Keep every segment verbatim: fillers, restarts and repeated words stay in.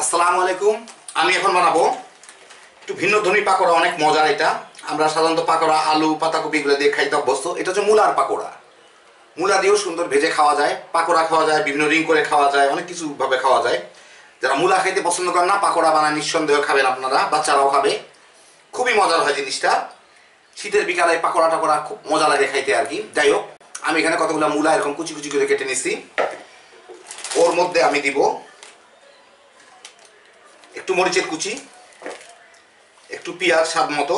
আসসালামু আলাইকুম। আমি এখন বানাবো একটু ভিন্ন ধর্মী পাকোড়া। অনেক মজার এটা। আমরা সাধারণত পাকোড়া আলু পাতাকপি এগুলো দিয়ে খাইতে অভ্যস্ত। এটা হচ্ছে মূলার পাকোড়া। মূলা দিয়েও সুন্দর ভেজে খাওয়া যায়, পাকোড়া খাওয়া যায়, বিভিন্ন রিং করে খাওয়া যায়, অনেক কিছু ভাবে খাওয়া যায়। যারা মূলা খাইতে পছন্দ করেন না, পাকোড়া বানায় নিঃসন্দেহ খাবেন আপনারা, বাচ্চারাও খাবে। খুবই মজার হয় জিনিসটা। শীতের বিকালে পাকোড়া টাকোড়া খুব মজা লাগে খাইতে আর কি। যাই হোক, আমি এখানে কতগুলো মূলা এরকম কুচি কুচি করে কেটে নিচ্ছি। ওর মধ্যে আমি দিব একটু মরিচের কুচি, একটু পেঁয়াজ স্বাদ মতো,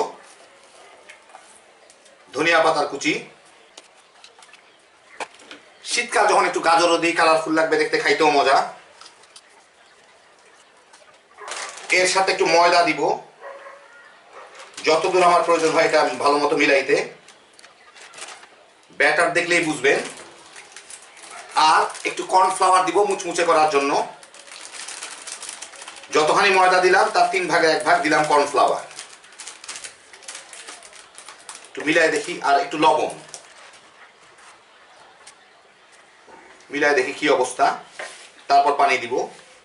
ধনিয়া পাতার কুচি। শীতকাল যখন একটু গাজরও দিই, কালারফুল লাগবে দেখতে, খাইতেও মজা। এর সাথে একটু ময়দা দিব, যতদূর আমার প্রয়োজন হয় এটা ভালো মতো মিলাইতে। ব্যাটার দেখলেই বুঝবেন। আর একটু কর্নফ্লাওয়ার দিব মুচমুচে করার জন্য। যতখানি ময়দা দিলাম তার তিন ভাগে এক ভাগ দিলাম কর্নফ্লাওয়ার। একটু মিলাই দেখি। আর একটু লবণ মিলাই দেখি কি অবস্থা। তারপর পানি দিব।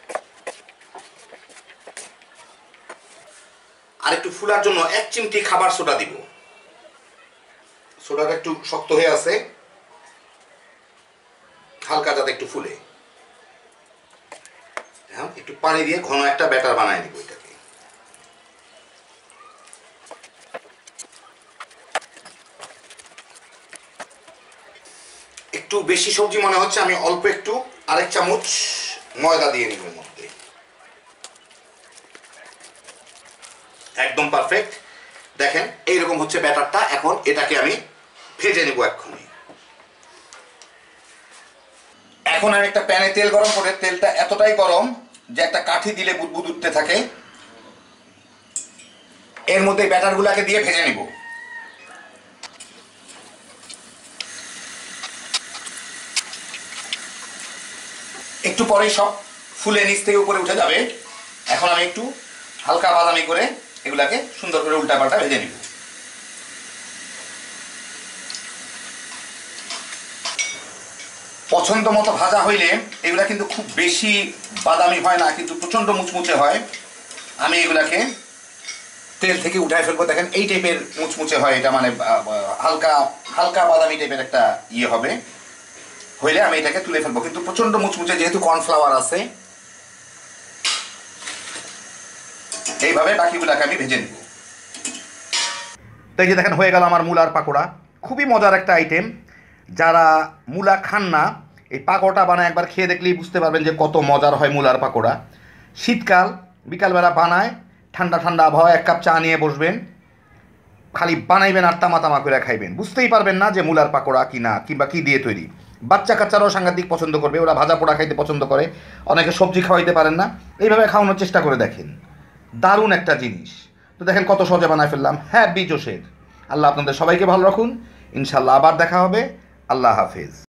আর একটু ফুলার জন্য এক চিমটি খাবার সোডা দিব। সোডাটা একটু শক্ত হয়ে আছে, হালকা যাতে একটু ফুলে। একটু পানি দিয়ে ঘন একটা ব্যাটার বানায় দিব এটাকে। একটু বেশি সবজি মনে হচ্ছে, আমি অল্প একটু আরেক চামচ ময়দা দিয়ে নিব এর মধ্যে। একদম পারফেক্ট। দেখেন এইরকম হচ্ছে ব্যাটারটা। এখন এটাকে আমি ভেজে নিব এক্ষুনি। এখন আমি একটা প্যানে তেল গরম করে, তেলটা এতটাই গরম যে একটা কাঠি দিলে বুদবুদ উঠতে থাকে। এর মধ্যে ব্যাটারগুলোকে দিয়ে ভেজে নিব। একটু পরেই সব ফুলে নিচ থেকে উপরে উঠে যাবে। এখন আমি একটু হালকা বাদামি করে এগুলাকে সুন্দর করে উল্টা পাল্টা ভেজে নিব। পছন্দ মতো ভাজা হইলে এগুলা কিন্তু খুব বেশি বাদামি হয় না, কিন্তু প্রচন্ড মুচমুচে হয়। আমি এগুলাকে তেল থেকে উঠায় ফেলবো। দেখেন এই টাইপের মুচমুচে হয় এটা, মানে হালকা হালকা বাদামি টাইপের একটা ইয়ে হবে। হইলে আমি এটাকে তুলে ফেলবো। কিন্তু প্রচন্ড মুচমুচে, যেহেতু কর্নফ্লাওয়ার আছে। এইভাবে বাকিগুলাকে আমি ভেজে নিব। তো এই যে দেখেন হয়ে গেল আমার মূলার পাকোড়া। খুবই মজার একটা আইটেম। যারা মূলা খান না, এই পাকোড়া বানায় একবার খেয়ে দেখলেই বুঝতে পারবেন যে কত মজার হয় মূলার পাকোড়া। শীতকাল বিকালবেলা বানায়, ঠান্ডা ঠান্ডা আবহাওয়া এক কাপ চা নিয়ে বসবেন, খালি বানাইবেন আর তামা তামা করে খাইবেন। বুঝতেই পারবেন না যে মূলার পাকোড়া কি না, কিংবা কী দিয়ে তৈরি। বাচ্চা কাচ্চারাও সাংঘাতিক পছন্দ করবে। ওরা ভাজা পোড়া খাইতে পছন্দ করে, অনেকে সবজি খাওয়াইতে পারেন না। এইভাবে খাওয়ানোর চেষ্টা করে দেখেন, দারুণ একটা জিনিস। তো দেখেন কত সহজে বানায় ফেললাম। হ্যাঁ, বি জোশের। আল্লাহ আপনাদের সবাইকে ভালো রাখুন। ইনশাল্লাহ আবার দেখা হবে। আল্লাহ হাফেজ।